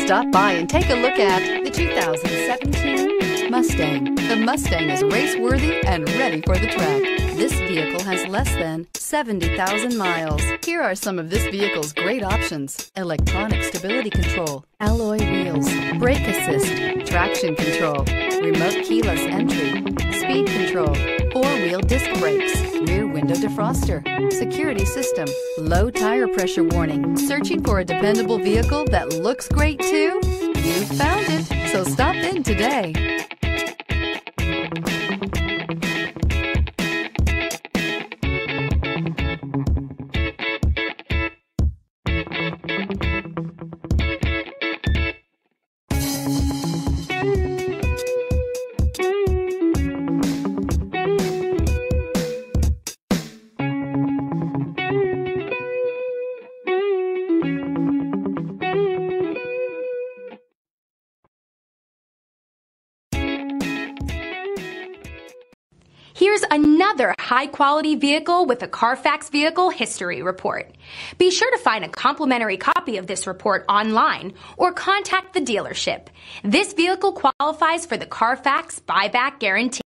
Stop by and take a look at the 2017 Mustang. The Mustang is race-worthy and ready for the track. This vehicle has less than 70,000 miles. Here are some of this vehicle's great options: electronic stability control, alloy wheels, brake assist, traction control, remote keyless entry, speed control, four-wheel disc brakes, rear window defroster, security system, low tire pressure warning. Searching for a dependable vehicle that looks great too? You found it, so stop in today. Here's another high-quality vehicle with a Carfax Vehicle History Report. Be sure to find a complimentary copy of this report online or contact the dealership. This vehicle qualifies for the Carfax Buyback Guarantee.